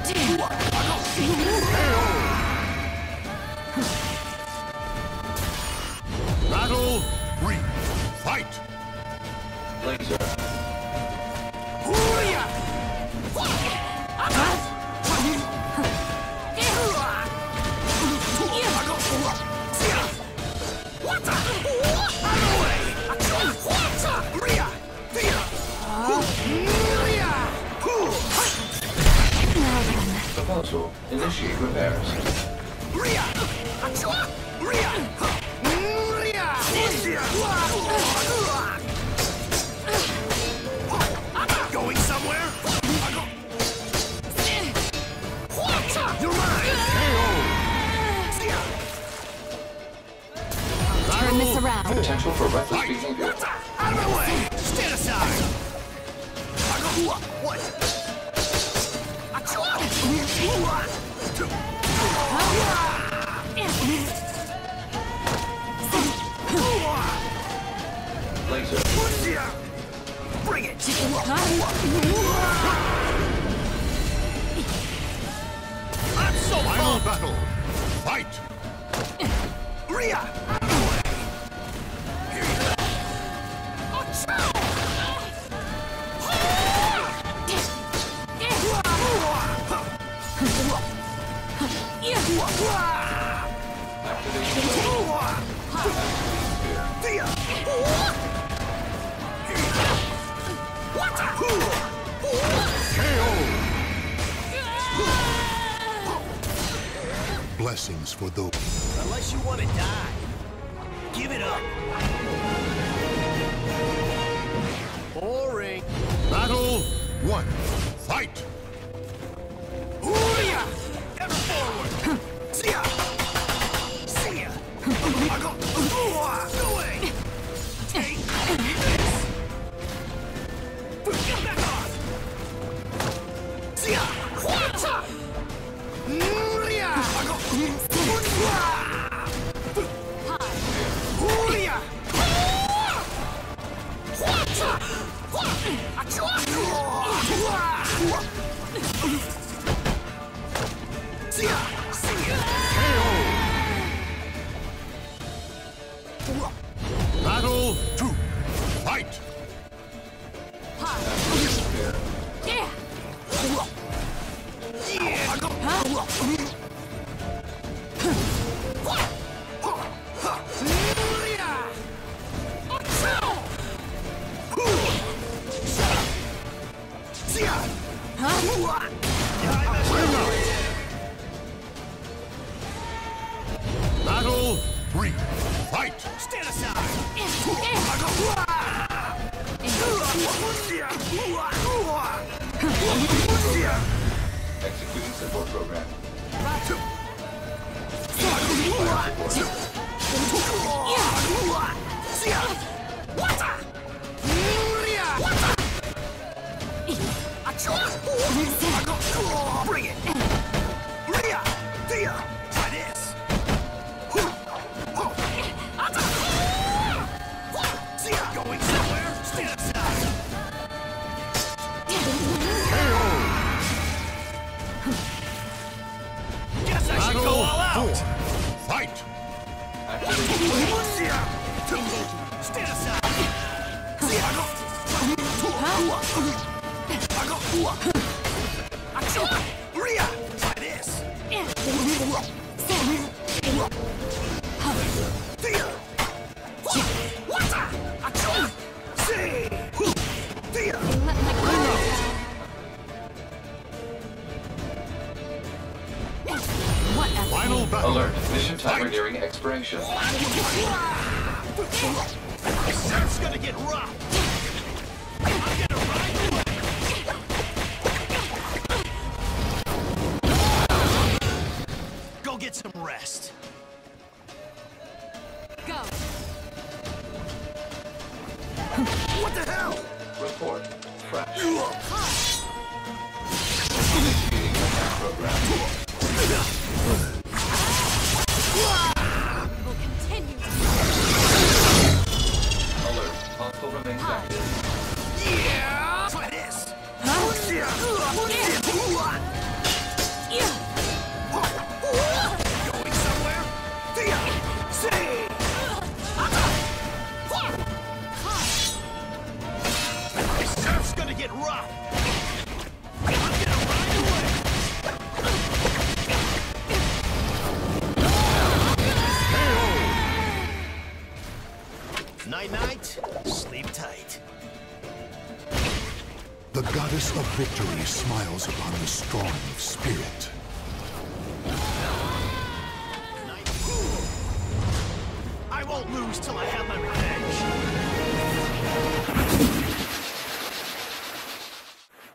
Battle 3. Fight! Laser. Proposal. Initiate repairs. Going somewhere? You're mine! Turn this around. Potential for reckless behavior. Out of my way! Stand aside! What? Laser. Bring it! I'm so final battle! Fight! Rhea! Out of the way! Here you go! Blessings for those. Unless you want to die, give it up. Boring. Battle 1. Fight. Ever forward. See ya. See ya. I go. No way. Take this. Get back on. See ya. I go. Battle 2. Fight. Battle 3. Fight. Stand aside. Executing support program. Bring it. Rhea. Thea. Try this. See ya. Going somewhere? Stand aside. Guess I should go all out. 4. Fight. Stand aside. See ya. Rhea, try this. Thea. See. Thea. Final battle. Alert. Mission timer nearing expiration. It's gonna get rough. I'm gonna ride away. Go get some rest. Go. What the hell? Report. Fresh. Initiating attack program. Will continue. Alert. Hostile remains active. Yeah. Try this. get rough. I'm gonna ride away. Night-night, sleep tight. The goddess of victory smiles upon the strong of spirit. I won't lose till I have my